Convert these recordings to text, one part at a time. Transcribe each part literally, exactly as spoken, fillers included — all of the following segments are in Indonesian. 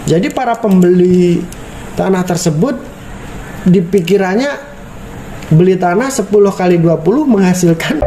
Jadi para pembeli tanah tersebut dipikirannya beli tanah sepuluh kali dua puluh menghasilkan.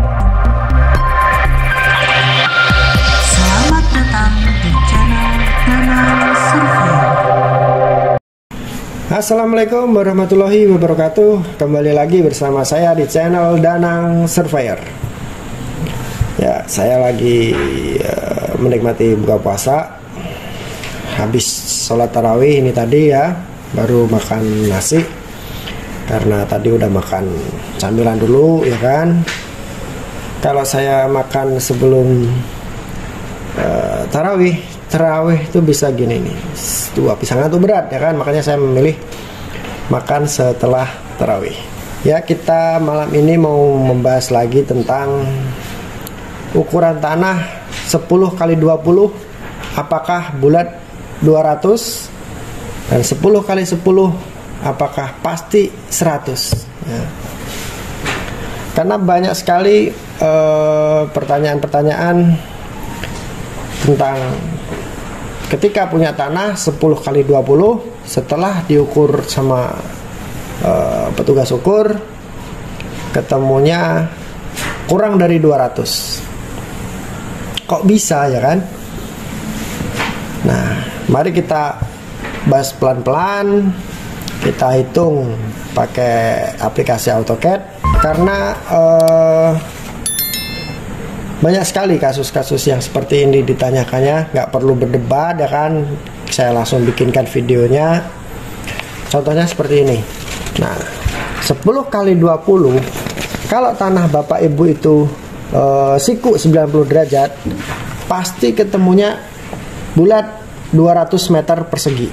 Selamat datang di channel Danang Surveyor. Assalamualaikum warahmatullahi wabarakatuh. Kembali lagi bersama saya di channel Danang Surveyor. Ya, saya lagi uh, menikmati buka puasa. Habis sholat tarawih ini tadi ya, baru makan nasi. Karena tadi udah makan camilan dulu ya kan. Kalau saya makan sebelum uh, tarawih, tarawih itu bisa gini nih, dua pisangan tuh berat ya kan. Makanya saya memilih makan setelah tarawih. Ya, kita malam ini mau membahas lagi tentang ukuran tanah sepuluh kali dua puluh, apakah bulat dua ratus, dan sepuluh kali sepuluh apakah pasti seratus ya. Karena banyak sekali eh, pertanyaan-pertanyaan tentang ketika punya tanah sepuluh kali dua puluh, setelah diukur sama eh, petugas ukur ketemunya kurang dari dua ratus. Kok bisa ya kan? Nah, mari kita bahas pelan-pelan. Kita hitung pakai aplikasi AutoCAD karena eh, banyak sekali kasus-kasus yang seperti ini ditanyakannya. Nggak perlu berdebat ya kan. Saya langsung bikinkan videonya. Contohnya seperti ini. Nah, sepuluh kali dua puluh, kalau tanah Bapak Ibu itu eh, siku sembilan puluh derajat, pasti ketemunya bulat dua ratus meter persegi.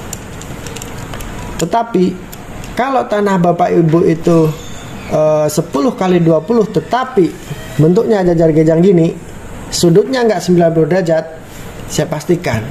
Tetapi kalau tanah Bapak Ibu itu uh, sepuluh kali dua puluh tetapi bentuknya jajar-gejang gini, sudutnya nggak sembilan puluh derajat, saya pastikan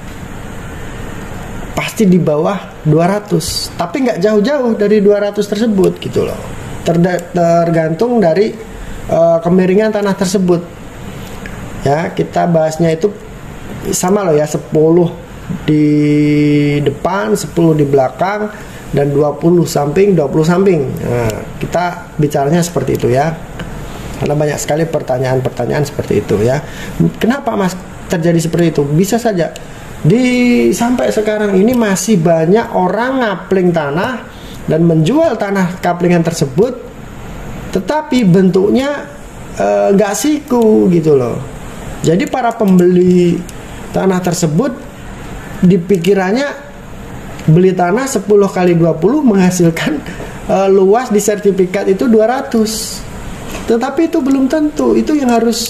pasti di bawah dua ratus, tapi nggak jauh-jauh dari dua ratus tersebut gitu loh. Terda- tergantung dari uh, kemiringan tanah tersebut. Ya, kita bahasnya itu sama loh ya, sepuluh di depan, sepuluh di belakang, dan dua puluh samping, dua puluh samping. Nah, kita bicaranya seperti itu ya. Karena banyak sekali pertanyaan-pertanyaan seperti itu ya. Kenapa Mas terjadi seperti itu? Bisa saja di sampai sekarang ini masih banyak orang ngapling tanah dan menjual tanah kaplingan tersebut, tetapi bentuknya nggak e, siku gitu loh. Jadi para pembeli tanah tersebut dipikirannya beli tanah sepuluh kali dua puluh menghasilkan uh, luas di sertifikat itu dua ratus. Tetapi itu belum tentu. Itu yang harus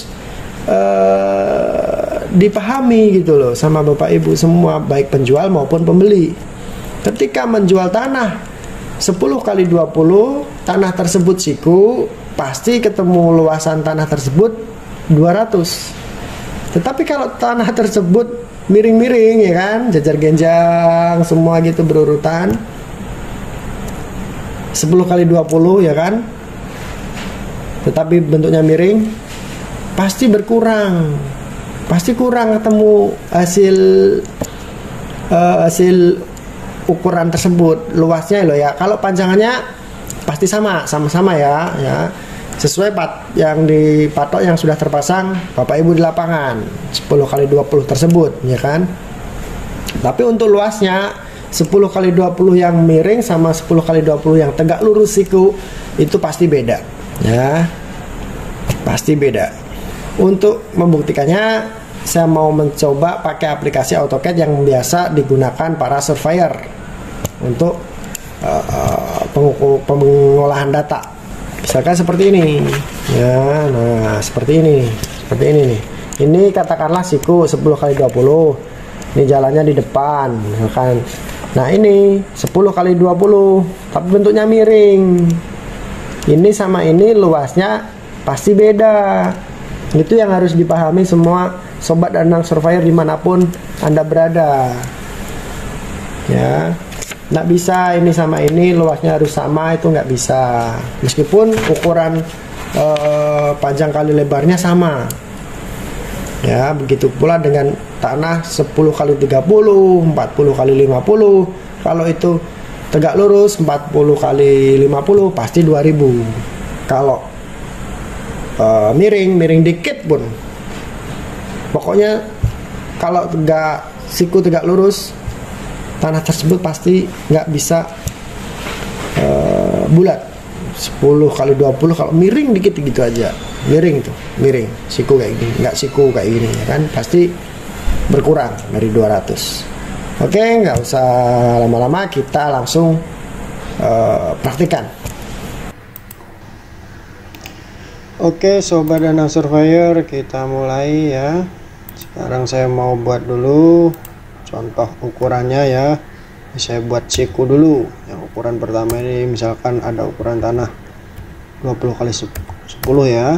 uh, dipahami gitu loh sama Bapak Ibu semua, baik penjual maupun pembeli. Ketika menjual tanah sepuluh kali dua puluh, tanah tersebut siku, pasti ketemu luasan tanah tersebut dua ratus. Tetapi kalau tanah tersebut miring-miring ya kan, jajar-genjang semua gitu berurutan, sepuluh kali dua puluh ya kan, tetapi bentuknya miring, pasti berkurang, pasti kurang ketemu hasil uh, hasil ukuran tersebut, luasnya loh ya. Kalau panjangannya pasti sama, sama-sama ya, ya sesuai pat yang dipatok yang sudah terpasang Bapak Ibu di lapangan sepuluh kali dua puluh tersebut ya kan. Tapi untuk luasnya sepuluh kali dua puluh yang miring sama sepuluh kali dua puluh yang tegak lurus siku itu pasti beda ya, pasti beda. Untuk membuktikannya saya mau mencoba pakai aplikasi AutoCAD yang biasa digunakan para surveyor untuk uh, uh, pengukur, pengolahan data. Misalkan seperti ini ya, nah seperti ini, seperti ini nih. Ini katakanlah siku sepuluh kali dua puluh, ini jalannya di depan misalkan. Nah ini sepuluh kali dua puluh tapi bentuknya miring. Ini sama ini luasnya pasti beda. Itu yang harus dipahami semua sobat Danang Surveyor dimanapun Anda berada ya. Nggak bisa ini sama ini luasnya harus sama, itu nggak bisa. Meskipun ukuran eh, panjang kali lebarnya sama. Ya, begitu pula dengan tanah sepuluh kali tiga puluh, empat puluh kali lima puluh. Kalau itu tegak lurus empat puluh kali lima puluh pasti dua ribu. Kalau uh, miring, miring dikit pun, pokoknya kalau tegak siku tegak lurus, tanah tersebut pasti nggak bisa uh, bulat. Sepuluh kali dua puluh, kalau miring dikit gitu aja, miring tuh, miring siku kayak gini, nggak siku kayak gini ya kan, pasti berkurang dari dua ratus. Oke, nggak usah lama-lama, kita langsung uh, praktikan. Oke sobat Danang Surveyor, kita mulai ya. Sekarang saya mau buat dulu contoh ukurannya ya. Saya buat siku dulu. Yang ukuran pertama ini misalkan ada ukuran tanah dua puluh kali sepuluh ya.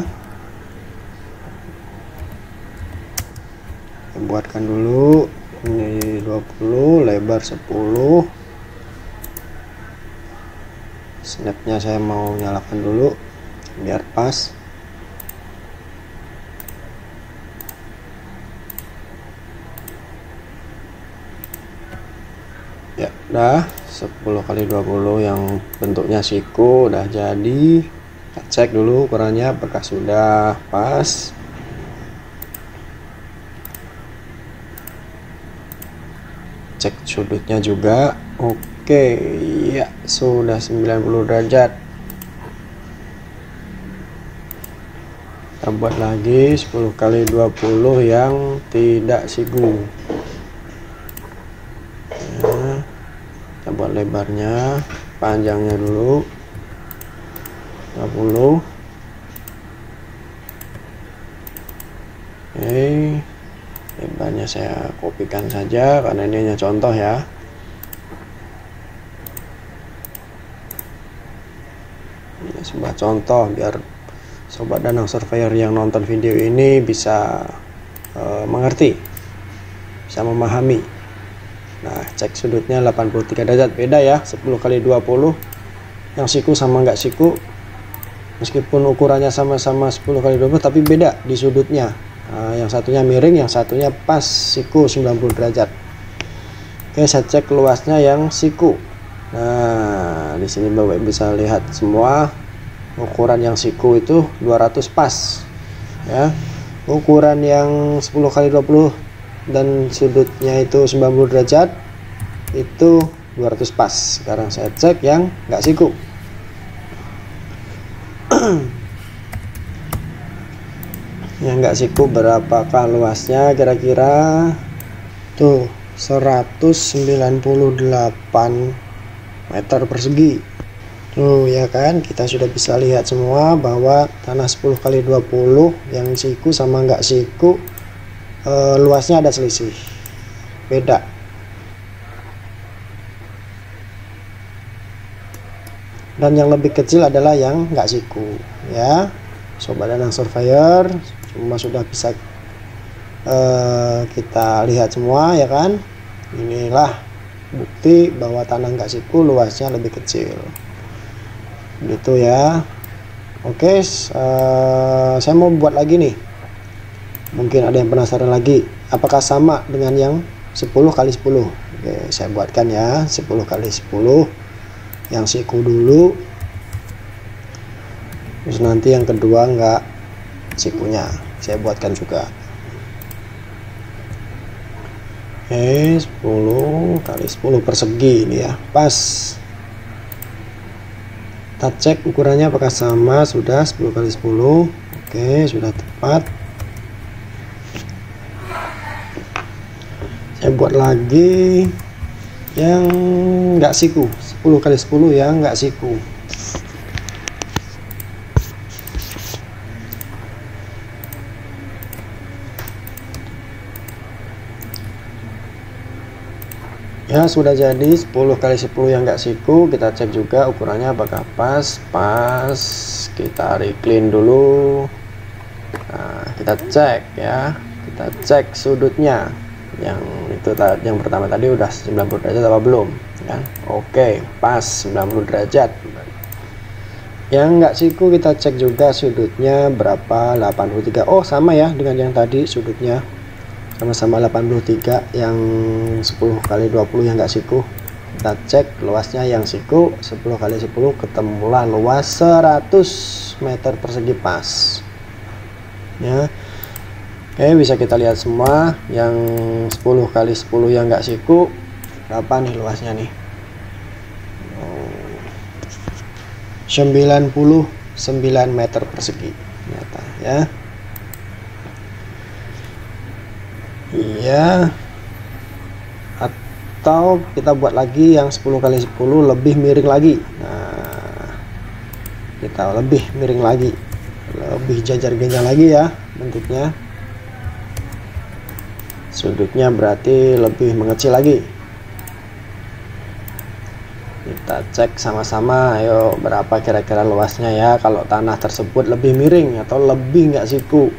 Saya buatkan dulu. Ini dua puluh, lebar sepuluh. Snapnya saya mau nyalakan dulu biar pas. Ya udah, sepuluh kali dua puluh yang bentuknya siku udah jadi. Kita cek dulu ukurannya apakah sudah pas. Cek sudutnya juga. Oke, ya sudah sembilan puluh derajat. Kita buat lagi sepuluh kali dua puluh yang tidak siku. Nah, kita buat lebarnya, panjangnya dulu lima puluh. Oke, lebarnya saya kopikan saja karena ini hanya contoh ya. Ini sebuah contoh biar sobat Danang Surveyor yang nonton video ini bisa uh, mengerti, bisa memahami. Nah, cek sudutnya delapan puluh tiga derajat, beda ya, sepuluh kali dua puluh yang siku sama nggak siku, meskipun ukurannya sama-sama sepuluh kali dua puluh tapi beda di sudutnya. Nah, yang satunya miring, yang satunya pas siku sembilan puluh derajat. Oke, saya cek luasnya yang siku. Nah, di sini Bapak bisa lihat semua ukuran yang siku itu dua ratus pas ya. Ukuran yang sepuluh kali dua puluh dan sudutnya itu sembilan puluh derajat itu dua ratus pas. Sekarang saya cek yang nggak siku. Yang nggak siku berapakah luasnya kira-kira? Tuh seratus sembilan puluh delapan meter persegi. Tuh ya kan, kita sudah bisa lihat semua bahwa tanah sepuluh kali dua puluh yang siku sama nggak siku e, luasnya ada selisih, beda. Dan yang lebih kecil adalah yang nggak siku ya, sobat Danang Surveyor. Cuma sudah bisa e, kita lihat semua ya kan. Inilah bukti bahwa tanah nggak siku luasnya lebih kecil gitu ya. Oke, uh, saya mau buat lagi nih. Mungkin ada yang penasaran lagi, apakah sama dengan yang sepuluh kali sepuluh? Oke, saya buatkan ya, sepuluh kali sepuluh yang siku dulu, terus nanti yang kedua enggak sikunya saya buatkan juga. Oke, sepuluh kali sepuluh persegi ini ya, pas. Kita cek ukurannya apakah sama, sudah sepuluh kali sepuluh. Oke, sudah tepat. Saya buat lagi yang enggak siku, sepuluh kali sepuluh yang enggak siku. Ya, sudah jadi sepuluh kali sepuluh yang enggak siku. Kita cek juga ukurannya apakah pas. Pas. Kita reclean dulu. Nah, kita cek ya. Kita cek sudutnya. Yang itu yang pertama tadi udah sembilan puluh derajat apa belum ya. Oke, pas sembilan puluh derajat. Yang enggak siku kita cek juga sudutnya berapa, delapan puluh tiga. Oh, sama ya dengan yang tadi sudutnya. sama-sama delapan puluh tiga, yang sepuluh kali dua puluh yang enggak siku. Kita cek luasnya yang siku, sepuluh kali sepuluh ketemulah luas seratus meter persegi pas ya. Oke, bisa kita lihat semua yang sepuluh kali sepuluh yang enggak siku berapa nih luasnya nih, sembilan puluh sembilan meter persegi ternyata ya. Iya, atau kita buat lagi yang sepuluh kali sepuluh lebih miring lagi. Nah, kita lebih miring lagi, lebih jajar genjang lagi ya bentuknya, sudutnya berarti lebih mengecil lagi. Kita cek sama-sama, ayo berapa kira-kira luasnya ya kalau tanah tersebut lebih miring atau lebih nggak siku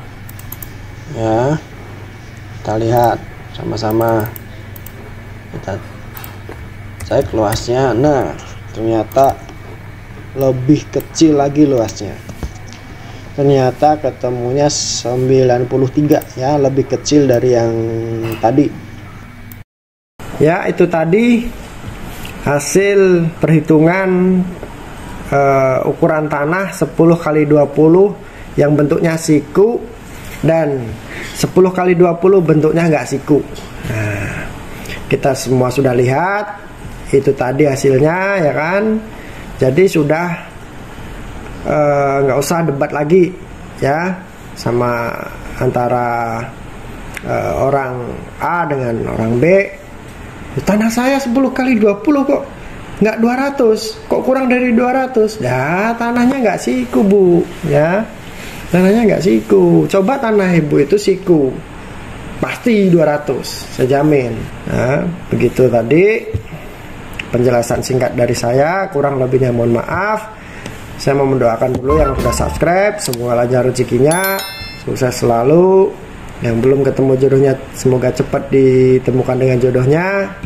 ya. Kita lihat sama-sama, kita cek luasnya. Nah, ternyata lebih kecil lagi luasnya, ternyata ketemunya sembilan puluh tiga ya, lebih kecil dari yang tadi ya. Itu tadi hasil perhitungan uh, ukuran tanah sepuluh kali dua puluh yang bentuknya siku dan sepuluh kali dua puluh bentuknya nggak siku. Nah, kita semua sudah lihat itu tadi hasilnya ya kan. Jadi sudah nggak uh, usah debat lagi ya sama antara uh, orang A dengan orang B. Tanah saya sepuluh kali dua puluh kok nggak dua ratus, kok kurang dari dua ratus. Ya tanahnya nggak siku bu ya, tanahnya nggak siku. Coba tanah ibu itu siku, pasti dua ratus, saya jamin. Nah, begitu tadi penjelasan singkat dari saya, kurang lebihnya mohon maaf. Saya mau mendoakan dulu yang sudah subscribe, semoga lancar rezekinya, sukses selalu. Yang belum ketemu jodohnya semoga cepat ditemukan dengan jodohnya.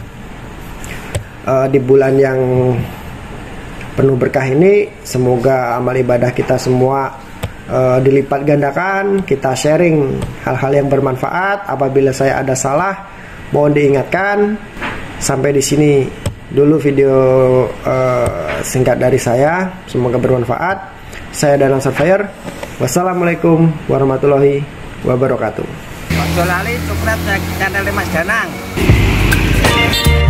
Uh, di bulan yang penuh berkah ini, semoga amal ibadah kita semua uh, dilipat gandakan. Kita sharing hal-hal yang bermanfaat. Apabila saya ada salah, mohon diingatkan. Sampai di sini dulu video uh, singkat dari saya, semoga bermanfaat. Saya Danang Surveyor. Wassalamualaikum warahmatullahi wabarakatuh. Ojo lali subscribe channel Mas Danang.